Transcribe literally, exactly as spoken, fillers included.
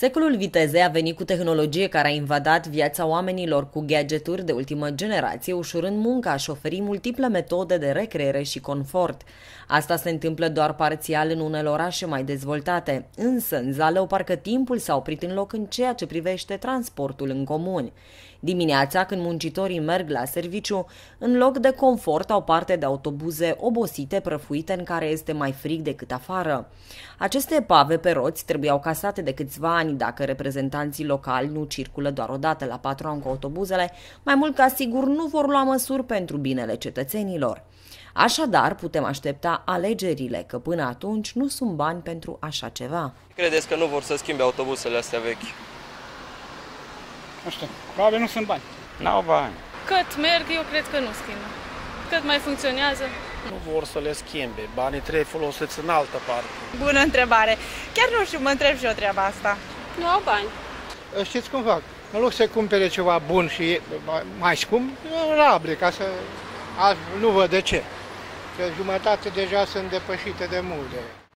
Secolul vitezei a venit cu tehnologie care a invadat viața oamenilor cu gadgeturi de ultimă generație, ușurând munca și oferind multiple metode de recreere și confort. Asta se întâmplă doar parțial în unele orașe mai dezvoltate, însă în Zalău parcă timpul s-a oprit în loc în ceea ce privește transportul în comun. Dimineața, când muncitorii merg la serviciu, în loc de confort au parte de autobuze obosite, prăfuite, în care este mai frig decât afară. Aceste epave pe roți trebuiau casate de câțiva ani dacă reprezentanții locali nu circulă doar o dată la patru ani cu autobuzele, mai mult ca sigur nu vor lua măsuri pentru binele cetățenilor. Așadar, putem aștepta alegerile, că până atunci nu sunt bani pentru așa ceva. Credeți că nu vor să schimbe autobuzele astea vechi? Nu știu, probabil nu sunt bani. N-au bani. Cât merg, eu cred că nu schimbă. Cât mai funcționează. Nu vor să le schimbe. Banii trebuie folosiți în altă parte. Bună întrebare. Chiar nu știu, mă întreb și eu treaba asta. Nu au bani. Știți cum fac? În loc să cumpere ceva bun și mai scump, rabre, ca să... Azi nu văd de ce. Că jumătate deja sunt depășite de multe.